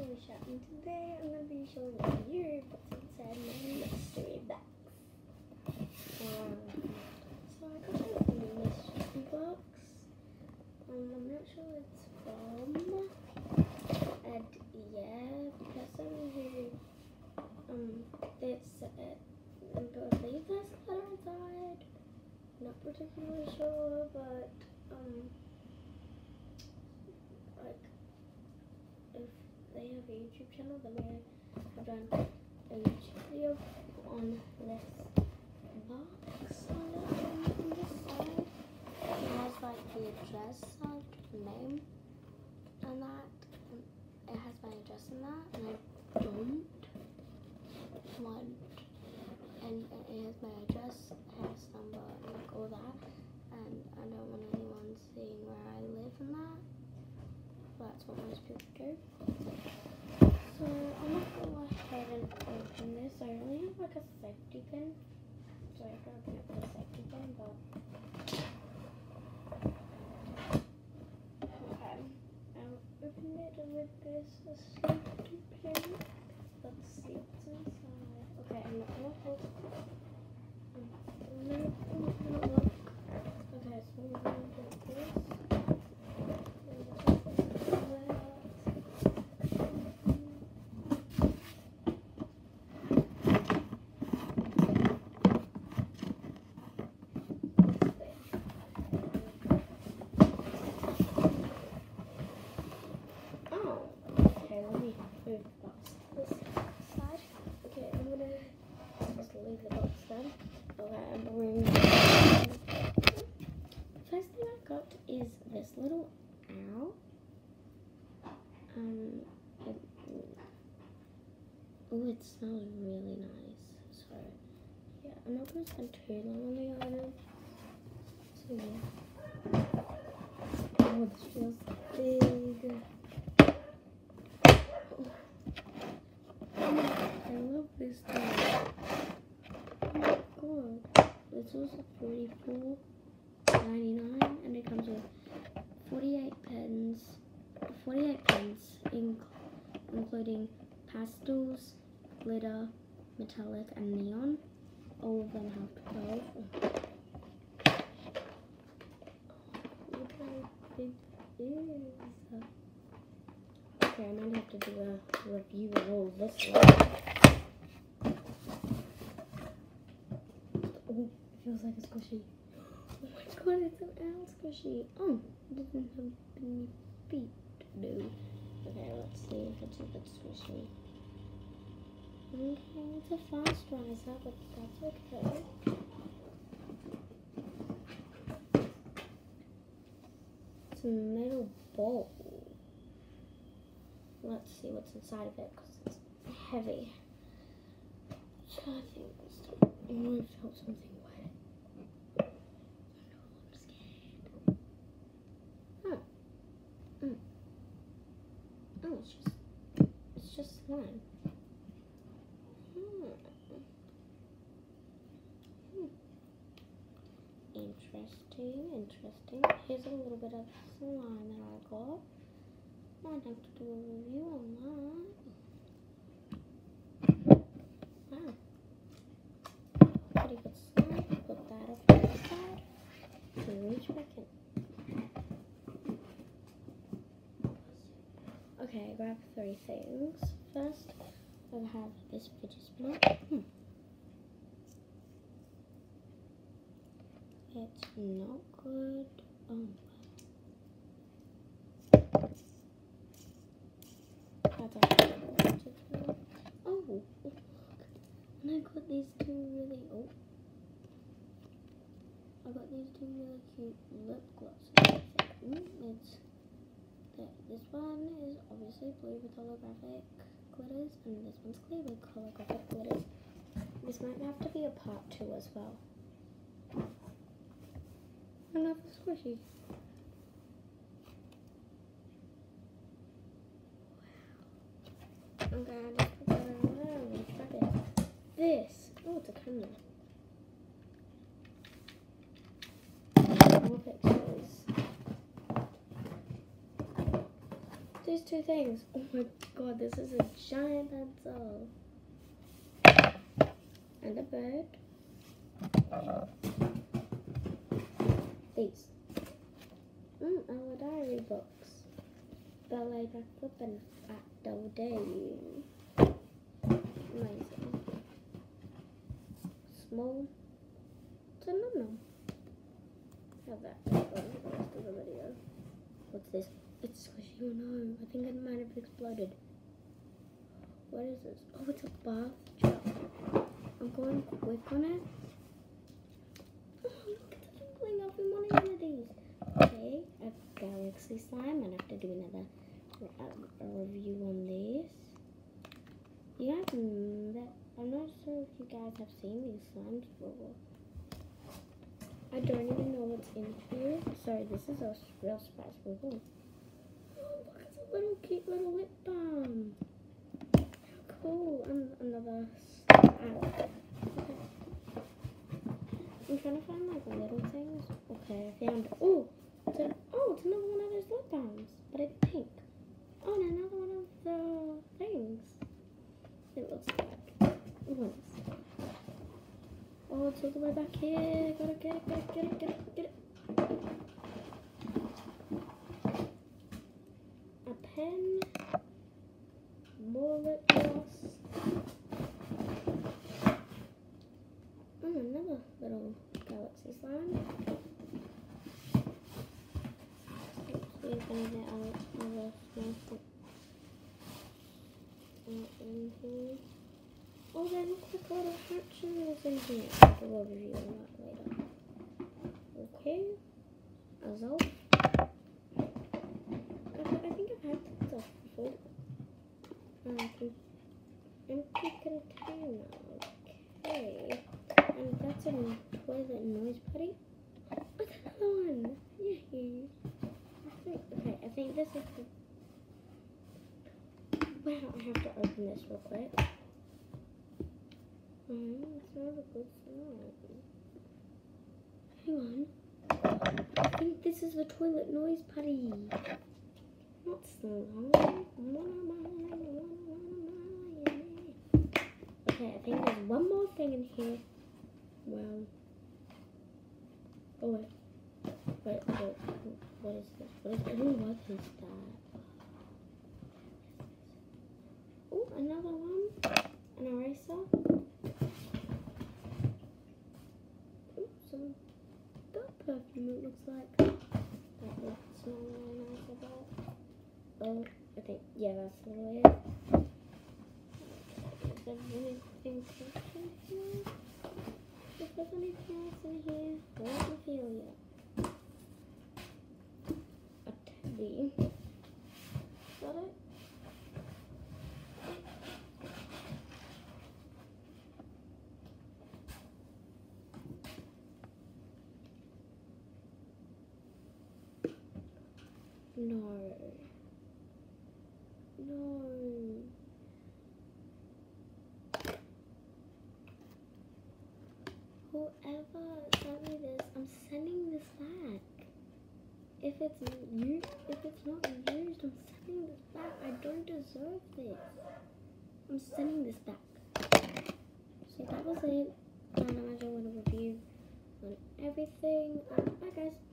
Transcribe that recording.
Alicia, and today I'm going to be showing you what's inside my mystery box. So I got this mystery box. I'm not sure what it's from. And yeah, the person who it's I believe there's a letter inside. Not particularly sure, but like if they have a YouTube channel, then they have done a YouTube video on this box on this side. It has like the address of the name and that. It has my address in that, and I don't want, and it has my address, house number, and like all that, and I don't want anyone seeing where I live and that. That's what most people do. So I'm not gonna go ahead and open this. I only have like a safety pin, so I have to open it with a safety pin, but okay. I'll open it with this safety pin. Let's see what's inside. Okay, I'm not gonna hold it. I'm gonna look. Okay, so we're gonna do this. Is this little owl. It smells really nice. So yeah, I'm not gonna spend too long on the item. So yeah. Oh, this feels big. I love this thing. Oh my god. This was $44.99 and it comes with 48 pens, including pastels, glitter, metallic, and neon. All of them have 12. Look how big it is. Okay, I might have to do a review of all this one. Oh, it feels like a squishy. Oh my god, it's an owl squishy. Oh, it doesn't have any feet. No. Okay, let's see if it's a bit squishy. Okay, it's a fast riser, but that's okay. It's a metal ball. Let's see what's inside of it because it's heavy. So I think this time I might have felt something wet. I'm scared. Oh, it's just slime. Interesting. Here's a little bit of slime that I got. Might have to do a review on that. Wow. Pretty good slime. Put that up on the side. So reach back in. Okay, I grabbed 3 things. First, I have this fidget spinner. It's not good. That's actually oh, and I got these two really cute lip glosses. This one is obviously blue with holographic glitters, and this one's clear with holographic glitters. This might have to be a part 2 as well. I love the squishy. Wow. Okay, I just put that on there and try it. This. Oh, it's a camera. More pictures. these two things? Oh my god, this is a giant pencil. And a bird. These. Our diary books. Ballet backflip and fat double day. Amazing. Small to num. Have that for the rest of the video. What's this? It's squishy. Oh no, I think it might have exploded. What is this? Oh, it's a bath truck. I'm going quick on it. Oh, look, it's twinkling. I've been wanting one of these. Okay, a galaxy slime. I'll have to do another review on this. You guys, I'm not sure if you guys have seen these slimes before. I don't even know what's in here. Sorry, this is a real spice bubble. Oh, look, it's a little cute little lip balm. How cool. And another okay. I'm trying to find like little things. Okay, I found, it's another one of those lip balms, but it's pink. Oh, and another one of the things. It looks like, what is it? Oh, it's all the way back here. Gotta get it. A pen. More lip gloss. Oh, another little galaxy slime. Let's see if anything else small thing in here. Oh, they look like little hatchers in here. I'll review that later. Okay. Azul. I think I've had this before. Empty container. Okay. And that's a toilet noise putty. Oh, that's another one. Yay. I think this is the... Wow, I have to open this real quick. It smells a good smell. Hang on. I think this is the toilet noise putty. Not slime. Okay, I think there's one more thing in here. Wow. Oh wait. What is this? What is that? Oh, another one. An eraser. Some dog perfume, it looks like. That would smell really nice about. Oh, I think, yeah, that's a little it. Is there anything else in here? If there's anything else in here, let me feel you. A teddy. Is that it? No. Whoever sent me this, I'm sending this back. If it's not used, I'm sending this back. I don't deserve this. I'm sending this back. So that was it. And I just want to review on everything. Bye guys.